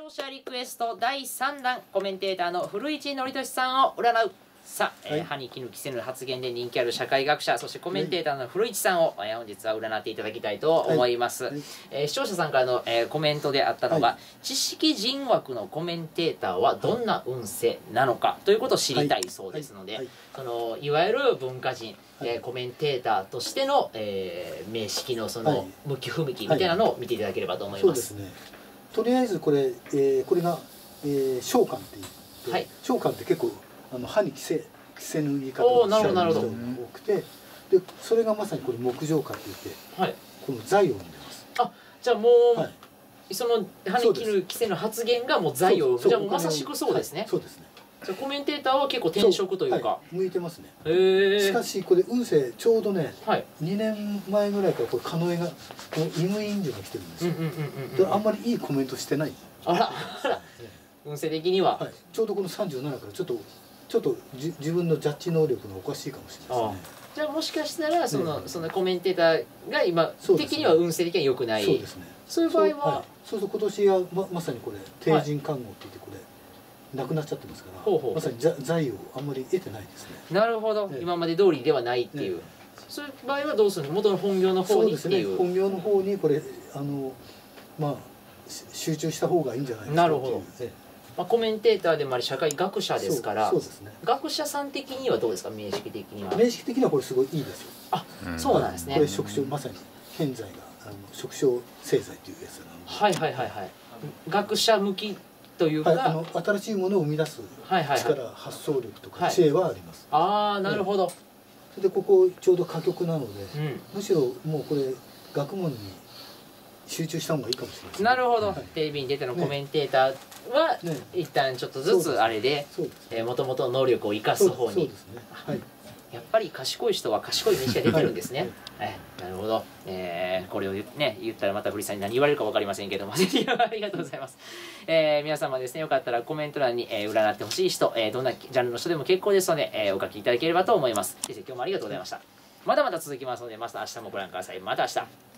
聴者リクエスト第3弾、コメンテーターの古市憲寿さんを占う。さあ、歯に衣着せぬ発言で人気ある社会学者、そしてコメンテーターの古市さんを、本日は占っていただきたいと思います。視聴者さんからの、コメントであったのが、知識人枠のコメンテーターはどんな運勢なのかということを知りたいそうですので、いわゆる文化人、コメンテーターとしての、名式のその向き不向きみたいなのを見ていただければと思います。 とりあえずこれ、これが召喚って言って、召喚って結構歯に着せぬ言い方をしちゃう人が多くて、でそれがまさにこれ木浄化って言って、この財を生んでます。 あ、じゃあもう、その歯に着せぬ発言がもう財を生む。じゃあもうまさしくそうですね。 そうですね。 じゃあコメンテーターは結構転職というか向いてますね。しかしこれ運勢ちょうどね、2年前ぐらいからこれ狩野がイムインジュが来てるんですよ。あんまりいいコメントしてない。 あら、運勢的にはちょうどこの37からちょっと自分のジャッジ能力がおかしいかもしれないですね。 じゃあもしかしたらそのコメンテーターが今的には運勢的には良くない。 そうですね。 そういう場合は、 そうそう今年はまさにこれ帝人看護って言ってこれなくなっちゃってますから、まさに財をあんまり得てないですね。 なるほど。今まで通りではないっていう。そういう場合はどうするの？元の本業の方にっていう。 本業の方にこれまあ集中した方がいいんじゃないですか。 なるほど。コメンテーターでもあり社会学者ですから、学者さん的にはどうですか、名式的には。 名式的にはこれすごいいいですよ。 あ、そうなんですね。 これ職種まさに現在が職種製剤というやつなので。 はいはいはいはい。学者向きというか、 新しいものを生み出す力、発想力とか知恵はあります。 ああ、なるほど。 それでここちょうど歌曲なので、むしろもうこれ学問に集中した方がいいかもしれないですね。なるほど。テレビに出てのコメンテーターは一旦ちょっとずつあれでもともとの能力を生かす方に。やっぱり賢い人は賢い道が出てるんですね。なるほど。これをね言ったらまた古市さんに何言われるか分かりませんけども、ありがとうございます。皆様ですね、よかったらコメント欄に占ってほしい人、どんなジャンルの人でも結構ですので、お書きいただければと思います。先生、今日もありがとうございました。まだまだ続きますので、また明日もご覧ください。また明日。